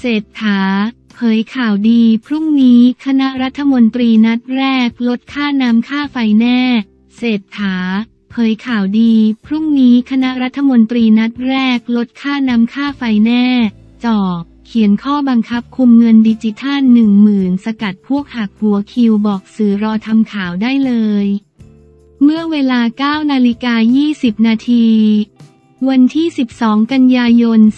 เศรษฐาเผยข่าวดีพรุ่งนี้คณะรัฐมนตรีนัดแรกลดค่าน้ำค่าไฟแน่เศรษฐาเผยข่าวดีพรุ่งนี้คณะรัฐมนตรีนัดแรกลดค่าน้ำค่าไฟแน่จ่อเขียนข้อบังคับคุมเงินดิจิทัล 10,000 สกัดพวกหักหัวคิวบอกสื่อรอทำข่าวได้เลยเมื่อเวลา 9:20 นาทีวันที่ 12 กันยายน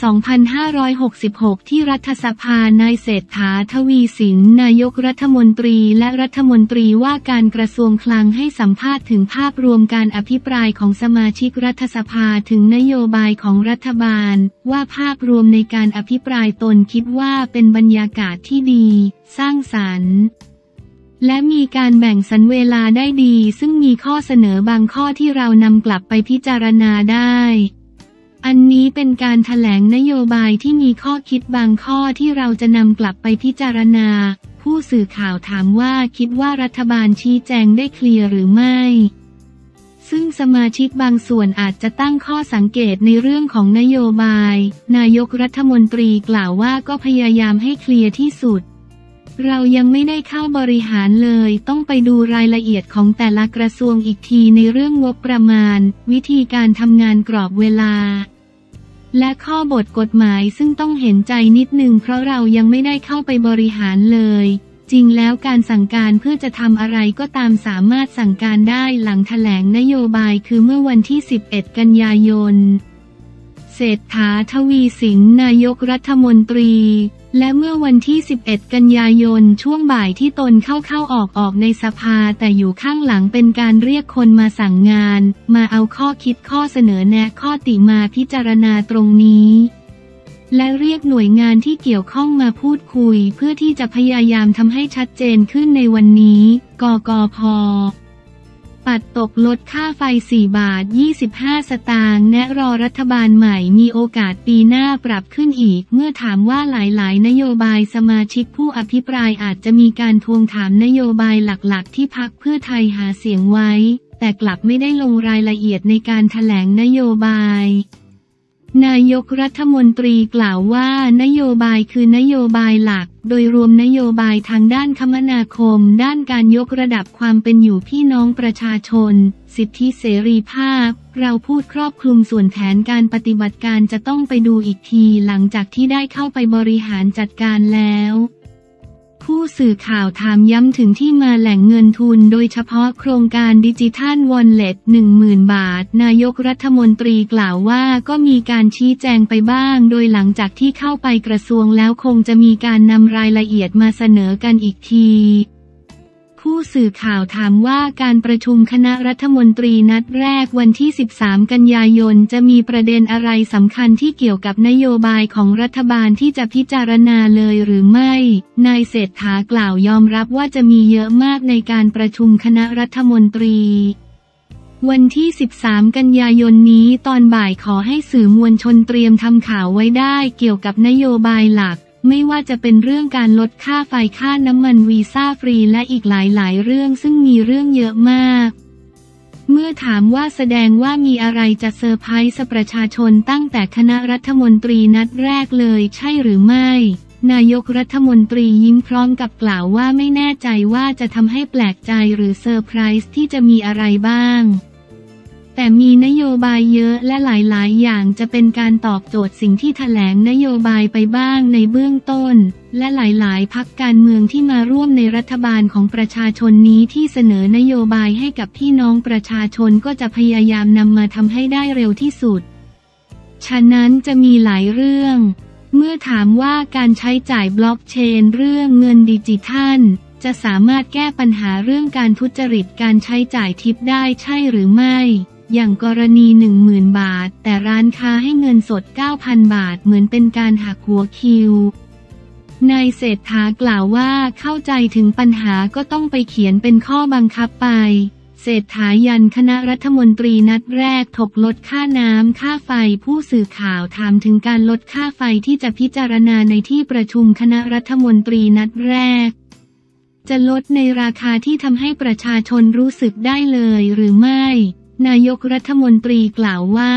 2566 ที่รัฐสภานายเศรษฐา ทวีสินนายกรัฐมนตรีและรัฐมนตรีว่าการกระทรวงคลังให้สัมภาษณ์ถึงภาพรวมการอภิปรายของสมาชิกรัฐสภาถึงนโยบายของรัฐบาลว่าภาพรวมในการอภิปรายตนคิดว่าเป็นบรรยากาศที่ดีสร้างสรรค์และมีการแบ่งสรรเวลาได้ดีซึ่งมีข้อเสนอบางข้อที่เรานำกลับไปพิจารณาได้อันนี้เป็นการแถลงนโยบายที่มีข้อคิดบางข้อที่เราจะนำกลับไปพิจารณาผู้สื่อข่าวถามว่าคิดว่ารัฐบาลชี้แจงได้เคลียร์หรือไม่ซึ่งสมาชิกบางส่วนอาจจะตั้งข้อสังเกตในเรื่องของนโยบายนายกรัฐมนตรีกล่าวว่าก็พยายามให้เคลียร์ที่สุดเรายังไม่ได้เข้าบริหารเลยต้องไปดูรายละเอียดของแต่ละกระทรวงอีกทีในเรื่องงบประมาณวิธีการทำงานกรอบเวลาและข้อบทกฎหมายซึ่งต้องเห็นใจนิดนึงเพราะเรายังไม่ได้เข้าไปบริหารเลยจริงแล้วการสั่งการเพื่อจะทำอะไรก็ตามสามารถสั่งการได้หลังแถลงนโยบายคือเมื่อวันที่ 11 กันยายนเศรษฐา ทวีสินนายกรัฐมนตรีและเมื่อวันที่ 11 กันยายนช่วงบ่ายที่ตนเข้าออกในสภาแต่อยู่ข้างหลังเป็นการเรียกคนมาสั่งงานมาเอาข้อคิดข้อเสนอแนะข้อติมาพิจารณาตรงนี้และเรียกหน่วยงานที่เกี่ยวข้องมาพูดคุยเพื่อที่จะพยายามทำให้ชัดเจนขึ้นในวันนี้กกพ.ปัดตกลดค่าไฟ 4.25 สตางค์แนะรอรัฐบาลใหม่มีโอกาสปีหน้าปรับขึ้นอีกเมื่อถามว่าหลายๆนโยบายสมาชิกผู้อภิปรายอาจจะมีการทวงถามนโยบายหลักๆที่พรรคเพื่อไทยหาเสียงไว้แต่กลับไม่ได้ลงรายละเอียดในการแถลงนโยบายนายกรัฐมนตรีกล่าวว่านโยบายคือนโยบายหลักโดยรวมนโยบายทางด้านคมนาคมด้านการยกระดับความเป็นอยู่พี่น้องประชาชนสิทธิเสรีภาพเราพูดครอบคลุมส่วนแผนการปฏิบัติการจะต้องไปดูอีกทีหลังจากที่ได้เข้าไปบริหารจัดการแล้วผู้สื่อข่าวถามย้ำถึงที่มาแหล่งเงินทุนโดยเฉพาะโครงการดิจิทัลวอลเล็ต 10,000 บาทนายกรัฐมนตรีกล่าวว่าก็มีการชี้แจงไปบ้างโดยหลังจากที่เข้าไปกระทรวงแล้วคงจะมีการนำรายละเอียดมาเสนอกันอีกทีผู้สื่อข่าวถามว่าการประชุมคณะรัฐมนตรีนัดแรกวันที่ 13 กันยายนจะมีประเด็นอะไรสำคัญที่เกี่ยวกับนโยบายของรัฐบาลที่จะพิจารณาเลยหรือไม่นายเศรษฐากล่าวยอมรับว่าจะมีเยอะมากในการประชุมคณะรัฐมนตรีวันที่ 13 กันยายนนี้ตอนบ่ายขอให้สื่อมวลชนเตรียมทำข่าวไว้ได้เกี่ยวกับนโยบายหลักไม่ว่าจะเป็นเรื่องการลดค่าไฟค่าน้ำมันวีซ่าฟรีและอีกหลายเรื่องซึ่งมีเรื่องเยอะมากเมื่อถามว่าแสดงว่ามีอะไรจะเซอร์ไพรส์ประชาชนตั้งแต่คณะรัฐมนตรีนัดแรกเลยใช่หรือไม่นายกรัฐมนตรียิ้มพร้อมกับกล่าวว่าไม่แน่ใจว่าจะทำให้แปลกใจหรือเซอร์ไพรส์ที่จะมีอะไรบ้างแต่มีนโยบายเยอะและหลายๆอย่างจะเป็นการตอบโจทย์สิ่งที่แถลงนโยบายไปบ้างในเบื้องต้นและหลายๆพรรคการเมืองที่มาร่วมในรัฐบาลของประชาชนนี้ที่เสนอนโยบายให้กับพี่น้องประชาชนก็จะพยายามนำมาทำให้ได้เร็วที่สุดฉะนั้นจะมีหลายเรื่องเมื่อถามว่าการใช้จ่ายบล็อกเชนเรื่องเงินดิจิทัลจะสามารถแก้ปัญหาเรื่องการทุจริตการใช้จ่ายทิปได้ใช่หรือไม่อย่างกรณี 10,000 บาทแต่ร้านค้าให้เงินสด 9,000 บาทเหมือนเป็นการหักหัวคิวนายเศรษฐากล่าวว่าเข้าใจถึงปัญหาก็ต้องไปเขียนเป็นข้อบังคับไปเศรษฐายันคณะรัฐมนตรีนัดแรกถกลดค่าน้ำค่าไฟผู้สื่อข่าวถามถึงการลดค่าไฟที่จะพิจารณาในที่ประชุมคณะรัฐมนตรีนัดแรกจะลดในราคาที่ทำให้ประชาชนรู้สึกได้เลยหรือไม่นายกรัฐมนตรีกล่าวว่า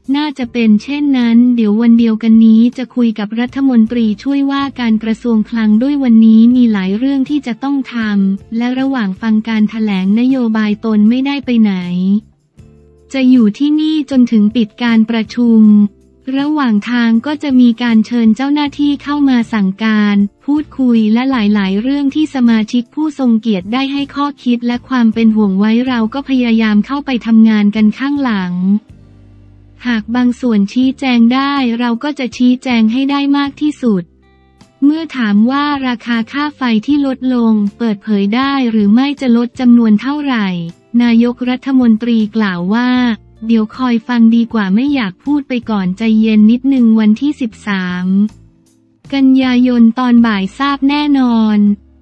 น่าจะเป็นเช่นนั้นเดี๋ยววันเดียวกันนี้จะคุยกับรัฐมนตรีช่วยว่าการกระทรวงคลังด้วยวันนี้มีหลายเรื่องที่จะต้องทำและระหว่างฟังการแถลงนโยบายตนไม่ได้ไปไหนจะอยู่ที่นี่จนถึงปิดการประชุมระหว่างทางก็จะมีการเชิญเจ้าหน้าที่เข้ามาสั่งการพูดคุยและหลายๆเรื่องที่สมาชิกผู้ทรงเกียรติได้ให้ข้อคิดและความเป็นห่วงไว้เราก็พยายามเข้าไปทำงานกันข้างหลังหากบางส่วนชี้แจงได้เราก็จะชี้แจงให้ได้มากที่สุดเมื่อถามว่าราคาค่าไฟที่ลดลงเปิดเผยได้หรือไม่จะลดจำนวนเท่าไหร่นายกรัฐมนตรีกล่าวว่าเดี๋ยวคอยฟังดีกว่าไม่อยากพูดไปก่อนใจเย็นนิดนึงวันที่13 กันยายนตอนบ่ายทราบแน่นอน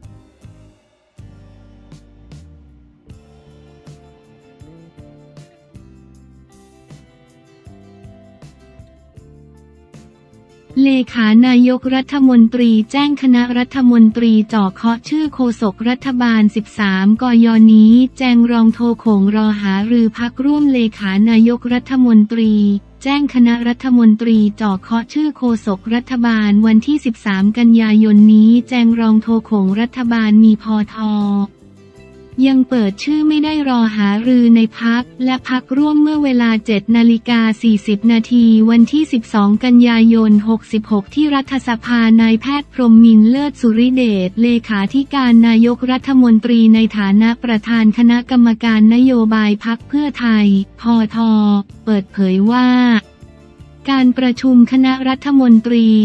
เลขานายกรัฐมนตรีแจ้งคณะรัฐมนตรีจ่อเคาะชื่อโฆษกรัฐบาล13 กย.นี้แจงรองโทโขงรอหารือพรรคร่วมเลขานายกรัฐมนตรีแจ้งคณะรัฐมนตรีจ่อเคาะชื่อโฆษกรัฐบาลวันที่13 กันยายนนี้แจงรองโทโขงรัฐบาลมีพท.ยังเปิดชื่อไม่ได้รอหารือในพรรคและพรรคร่วมเมื่อเวลา 7:40 นาทีวันที่ 12 กันยายน 66 ที่รัฐสภานายแพทย์พรหมมินทร์เลิศสุริเดชเลขาธิการนายกรัฐมนตรีในฐานะประธานคณะกรรมการนโยบายพรรคเพื่อไทยพท.เปิดเผยว่าการประชุมคณะรัฐมนตรี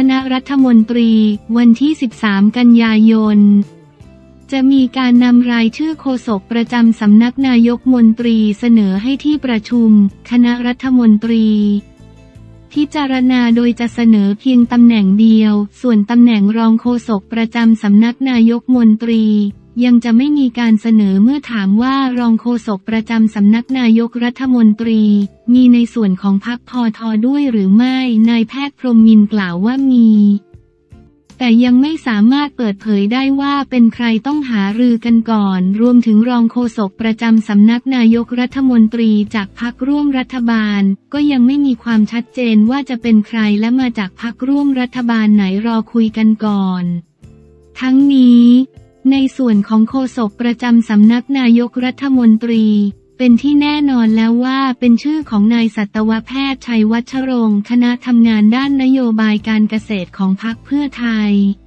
วันที่ 13 กันยายนจะมีการนำรายชื่อโฆษกประจำสำนักนายกมนตรีเสนอให้ที่ประชุมคณะรัฐมนตรีพิจารณาโดยจะเสนอเพียงตำแหน่งเดียวส่วนตำแหน่งรองโฆษกประจำสำนักนายกมนตรียังจะไม่มีการเสนอเมื่อถามว่ารองโฆษกประจำสำนักนายกรัฐมนตรีมีในส่วนของพรรคพท.ด้วยหรือไม่นายแพทย์พรหมมินทร์กล่าวว่ามีแต่ยังไม่สามารถเปิดเผยได้ว่าเป็นใครต้องหารือกันก่อนรวมถึงรองโฆษกประจำสำนักนายกรัฐมนตรีจากพรรคร่วมรัฐบาลก็ยังไม่มีความชัดเจนว่าจะเป็นใครและมาจากพรรคร่วมรัฐบาลไหนรอคุยกันก่อนทั้งนี้ในส่วนของโฆษกประจำสำนักนายกรัฐมนตรีเป็นที่แน่นอนแล้วว่าเป็นชื่อของนายสัตวแพทย์ชัยวัชรงค์คณะทำงานด้านนโยบายการเกษตรของพรรคเพื่อไทย